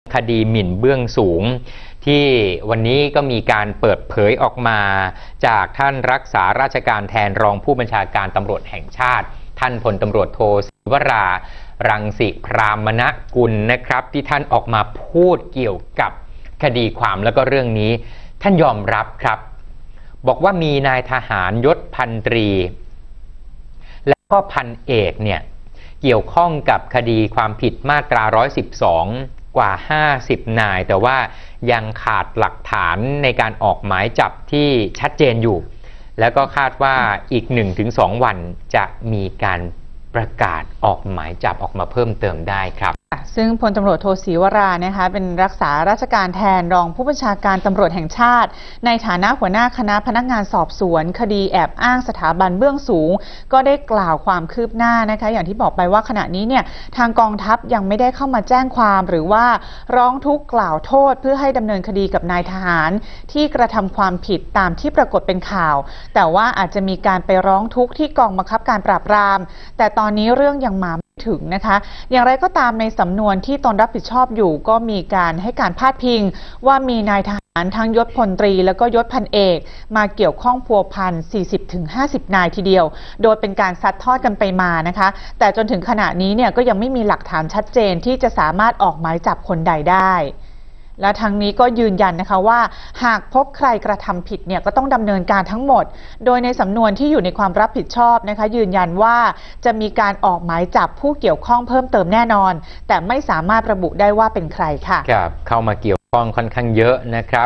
คดีหมิ่นเบื้องสูงที่วันนี้ก็มีการเปิดเผยออกมาจากท่านรักษาราชการแทนรองผู้บัญชาการตำรวจแห่งชาติท่านพลตำรวจโทศิวรารังสิพรามนกุลนะครับที่ท่านออกมาพูดเกี่ยวกับคดีความแล้วก็เรื่องนี้ท่านยอมรับครับบอกว่ามีนายทหารยศพันตรีและก็พันเอกเนี่ยเกี่ยวข้องกับคดีความผิดมาตรา112กว่า50นายแต่ว่ายังขาดหลักฐานในการออกหมายจับที่ชัดเจนอยู่แล้วก็คาดว่าอีก 1-2 วันจะมีการประกาศออกหมายจับออกมาเพิ่มเติมได้ครับซึ่งพลตำรวจโทศรีวรานะคะเป็นรักษาราชการแทนรองผู้บัญชาการตำรวจแห่งชาติในฐานะหัวหน้าคณะพนักงานสอบสวนคดีแอบอ้างสถาบันเบื้องสูงก็ได้กล่าวความคืบหน้านะคะอย่างที่บอกไปว่าขณะนี้เนี่ยทางกองทัพยังไม่ได้เข้ามาแจ้งความหรือว่าร้องทุกข์กล่าวโทษเพื่อให้ดำเนินคดีกับนายทหารที่กระทำความผิดตามที่ปรากฏเป็นข่าวแต่ว่าอาจจะมีการไปร้องทุกข์ที่กองบังคับการปราบปรามแต่ตอนนี้เรื่องยังมาถึงนะคะอย่างไรก็ตามในสำนวนที่ตนรับผิดชอบอยู่ก็มีการให้การพาดพิงว่ามีนายทหารทั้งยศพลตรีแล้วก็ยศพันเอกมาเกี่ยวข้องพัวพัน 40-50 นายทีเดียวโดยเป็นการซัดทอดกันไปมานะคะแต่จนถึงขณะนี้เนี่ยก็ยังไม่มีหลักฐานชัดเจนที่จะสามารถออกหมายจับคนใดได้และทั้งนี้ก็ยืนยันนะคะว่าหากพบใครกระทำผิดเนี่ยก็ต้องดำเนินการทั้งหมดโดยในสำนวนที่อยู่ในความรับผิดชอบนะคะยืนยันว่าจะมีการออกหมายจับผู้เกี่ยวข้องเพิ่มเติมแน่นอนแต่ไม่สามารถระบุได้ว่าเป็นใครค่ะครับเข้ามาเกี่ยวข้องค่อนข้างเยอะนะครับ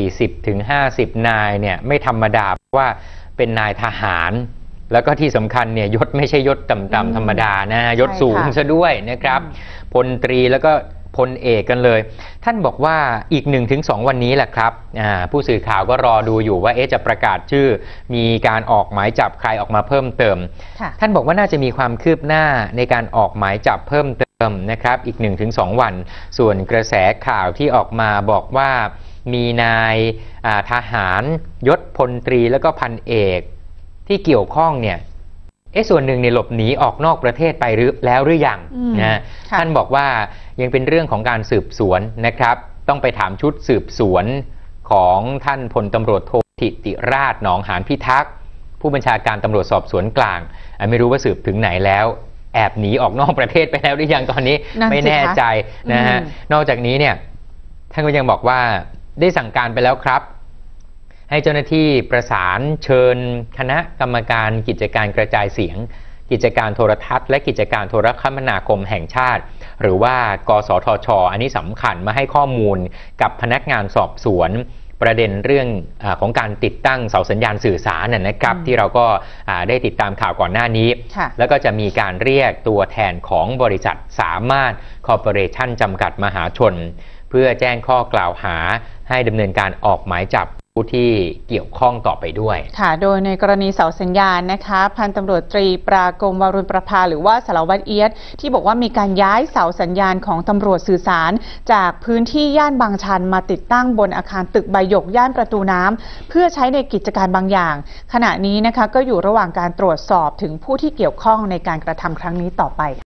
40-50 นายเนี่ยไม่ธรรมดาเพราะว่าเป็นนายทหารแล้วก็ที่สำคัญเนี่ยยศไม่ใช่ยศต่ำๆธรรมดานะยศสูงซะด้วยนะครับพลตรีแล้วก็พลเอกกันเลยท่านบอกว่าอีก 1-2 วันนี้แหละครับผู้สื่อข่าวก็รอดูอยู่ว่าจะประกาศชื่อมีการออกหมายจับใครออกมาเพิ่มเติมท่านบอกว่าน่าจะมีความคืบหน้าในการออกหมายจับเพิ่มเติมนะครับอีก 1-2 วันส่วนกระแสข่าวที่ออกมาบอกว่ามีนายทหารยศพลตรีแล้วก็พันเอกที่เกี่ยวข้องเนี่ยส่วนหนึ่งในหลบหนีออกนอกประเทศไปแล้วหรือยังนะท่านบอกว่ายังเป็นเรื่องของการสืบสวนนะครับต้องไปถามชุดสืบสวนของท่านพลตำรวจโทธิติราชหนองหานพิทักษ์ผู้บัญชาการตำรวจสอบสวนกลางไม่รู้ว่าสืบถึงไหนแล้วแอบหนีออกนอกประเทศไปแล้วหรือยังตอนนี้ไม่แน่ใจนะฮะนอกจากนี้เนี่ยท่านก็ยังบอกว่าได้สั่งการไปแล้วครับให้เจ้าหน้าที่ประสานเชิญคณะกรรมการกิจการกระจายเสียงกิจการโทรทัศน์และกิจการโทรคมนาคมแห่งชาติหรือว่ากสทช.อันนี้สำคัญมาให้ข้อมูลกับพนักงานสอบสวนประเด็นเรื่องของการติดตั้งเสาสัญญาณสื่อสารนะครับที่เราก็ได้ติดตามข่าวก่อนหน้านี้แล้วก็จะมีการเรียกตัวแทนของบริษัทสามารถคอร์ปอเรชั่นจำกัดมหาชนเพื่อแจ้งข้อกล่าวหาให้ดำเนินการออกหมายจับที่เกี่ยวข้องต่อไปด้วยค่ะโดยในกรณีเสาสัญญาณนะคะพันตำรวจตรีปรากรมวรุณประภาหรือว่าสารวัตรเอียดที่บอกว่ามีการย้ายเสาสัญญาณของตำรวจสื่อสารจากพื้นที่ย่านบางชันมาติดตั้งบนอาคารตึกใบหยกย่านประตูน้ำเพื่อใช้ในกิจการบางอย่างขณะนี้นะคะก็อยู่ระหว่างการตรวจสอบถึงผู้ที่เกี่ยวข้องในการกระทำครั้งนี้ต่อไป